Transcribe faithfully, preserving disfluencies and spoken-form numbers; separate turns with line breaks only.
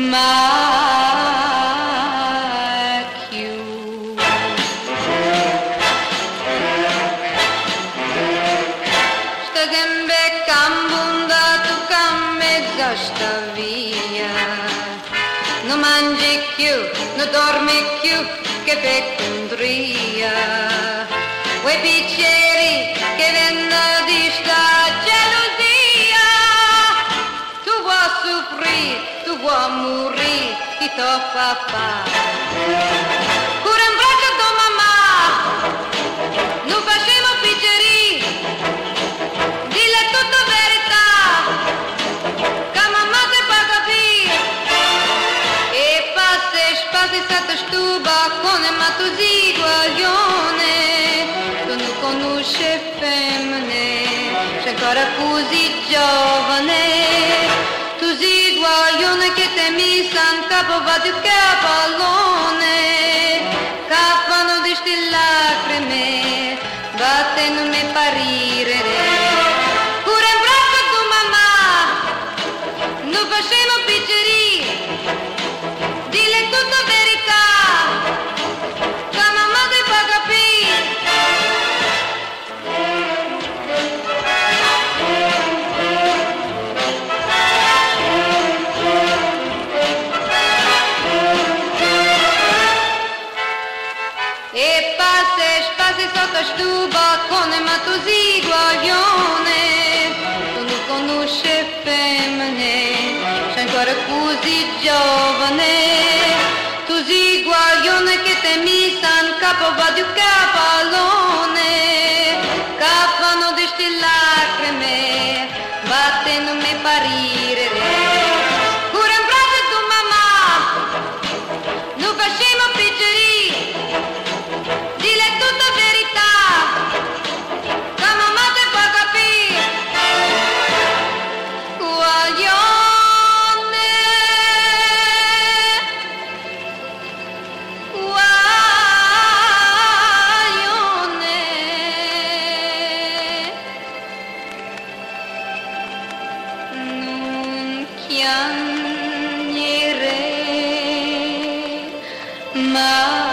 macchio. Sta gambe cambunda tu cammezza sta via, non mangi più, non dormi più, che fecondria. Quei bicchieri che vengono di sta gelosia, tu vuoi soffrire, tu vuoi morire, chi tuo papà. Cura in braccio tua mamma, non facciamo picceri, dille tutta verità, che mamma ti fa capire. E passi, spassi sotto stuba, con ma tu si guaglione, tu non conosci femmine, sei ancora così giovane. Tu sei guaglione che te mi san capo va di capallone, cappano di sti lacrime, batte non mi parire. Pure in braccio tu mamma, non facciamo picceri, dille tutta verità, che mamma ti fa capire. E passi, spassi sotto stuba, con ma tu si guaglione, tu non conosci femmine, sei ancora così giovane. Tu sei guaglione che te mi san capo va di capallone, cappano di sti lacrime, batte non mi parire. Pure in braccio tu mamma, non facciamo picceri, dille tutta verità, che mamma ti fa capire. Guaglione, guaglione, non chiamere mai.